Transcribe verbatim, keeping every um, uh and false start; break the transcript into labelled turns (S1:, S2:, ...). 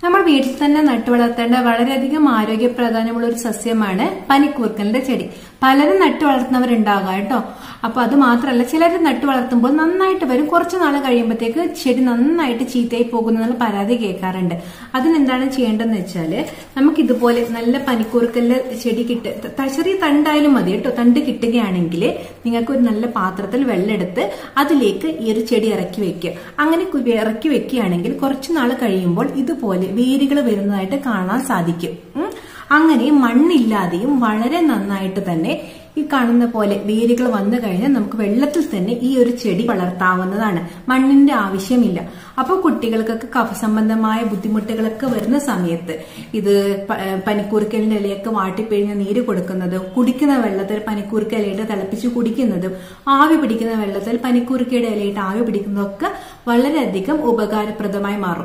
S1: നമ്മൾ വീട്ടിൽ തന്നെ നട്ടുവളർത്തേണ്ട വളരെയധികം ആരോഗ്യ പ്രാധാന്യമുള്ള ഒരു സസ്യമാണ് പനിക്കൂർക്കലിന്റെ ചെടി. പലരും നട്ടു വളർത്തുന്നവരുണ്ടാകാം കേട്ടോ. അപ്പൊ അത് മാത്രമല്ല, ചിലർ നട്ടു വളർത്തുമ്പോൾ നന്നായിട്ട് വരും, കുറച്ചു നാൾ കഴിയുമ്പോഴത്തേക്ക് ചെടി നന്നായിട്ട് ചീത്തയായി പോകുന്ന പരാതി കേൾക്കാറുണ്ട്. അതിനെന്താണ് ചെയ്യേണ്ടതെന്ന് വെച്ചാല്, നമുക്ക് ഇതുപോലെ നല്ല പനിക്കൂർക്കലിന്റെ ചെടി കിട്ട ചെറിയ തണ്ടായാലും മതി കേട്ടോ. തണ്ട് കിട്ടുകയാണെങ്കിൽ നിങ്ങൾക്ക് ഒരു നല്ല പാത്രത്തിൽ വെള്ളം എടുത്ത് അതിലേക്ക് ഈ ഒരു ചെടി ഇറക്കി വെക്കുക. അങ്ങനെ ഇറക്കി വെക്കുകയാണെങ്കിൽ കുറച്ചു നാൾ കഴിയുമ്പോൾ ഇതുപോലെ വേരുകൾ വരുന്നതായിട്ട് കാണാൻ സാധിക്കും. അങ്ങനെ മണ്ണില്ലാതെയും വളരെ നന്നായിട്ട് തന്നെ ഈ കാണുന്ന പോലെ വേരുകൾ വന്നു കഴിഞ്ഞാൽ നമുക്ക് വെള്ളത്തിൽ തന്നെ ഈ ഒരു ചെടി വളർത്താവുന്നതാണ്. മണ്ണിന്റെ ആവശ്യമില്ല. അപ്പോൾ കുട്ടികൾക്കൊക്കെ കഫസംബന്ധമായ ബുദ്ധിമുട്ടുകളൊക്കെ വരുന്ന സമയത്ത് ഇത് പനിക്കൂർക്കലിന്റെ ഇലയൊക്കെ വാട്ടിപ്പിഴിഞ്ഞ് നീര് കൊടുക്കുന്നത്, കുടിക്കുന്ന വെള്ളത്തിൽ പനിക്കൂർക്ക ഇലയിട്ട് തിളപ്പിച്ച് കുടിക്കുന്നതും, ആവി പിടിക്കുന്ന വെള്ളത്തിൽ പനിക്കൂർക്കയുടെ ഇലയിട്ട് ആവി പിടിക്കുന്നതൊക്കെ വളരെയധികം ഉപകാരപ്രദമായി മാറും.